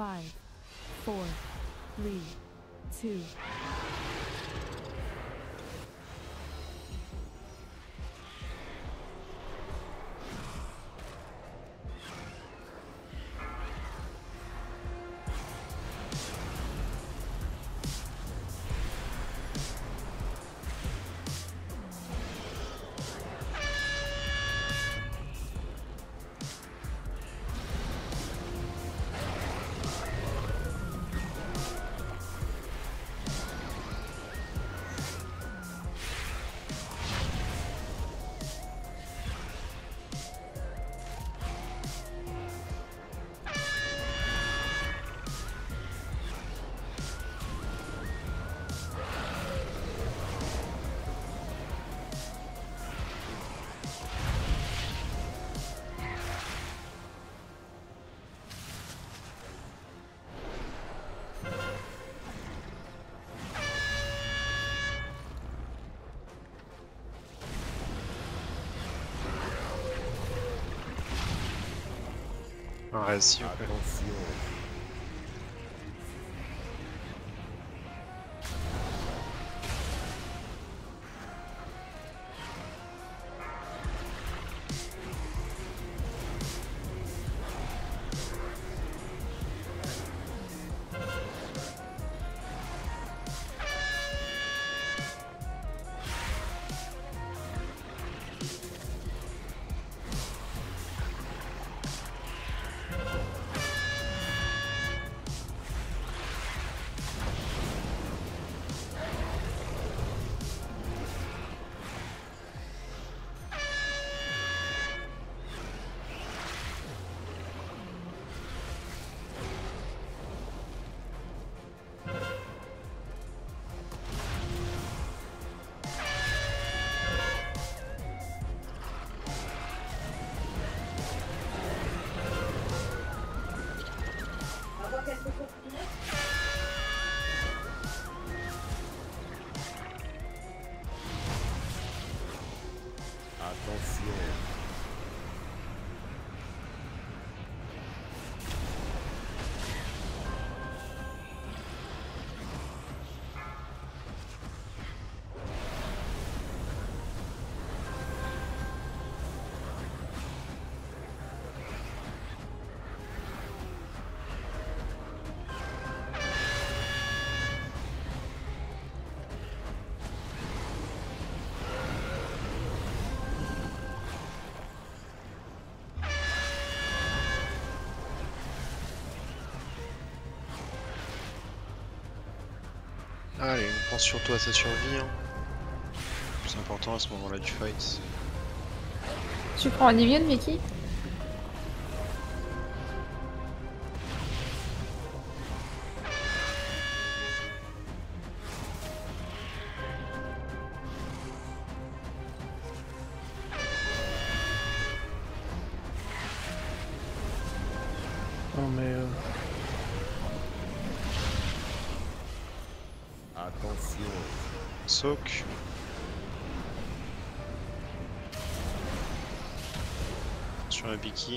5, 4, 3, 2. Ouais, s'il vous plaît. Allez, on pense surtout à sa survie. Hein. Le plus important à ce moment-là du fight. Tu prends un Evian, Vicky? Non mais Attention. Soak. Sur la Biki.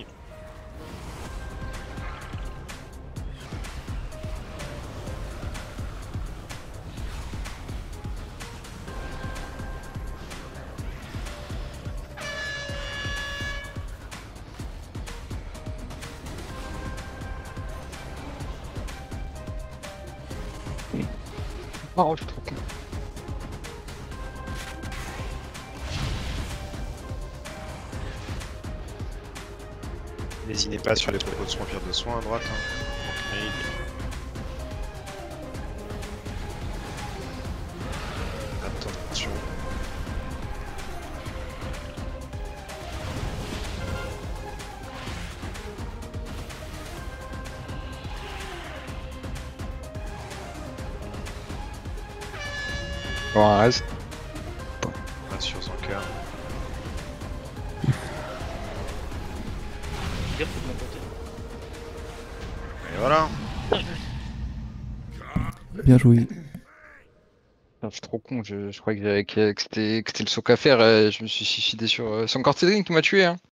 oh, je suis trop con. N'hésitez pas sur les propos de soins, pierre de soins à droite. Hein. Attention. Bon, un reste. Rassure son cœur. Dire c'est de mon côté. Et voilà. Bien joué. Je suis trop con, je croyais que c'était le soc à faire, je me suis suicidé sur... C'est encore Cédric qui m'a tué, hein.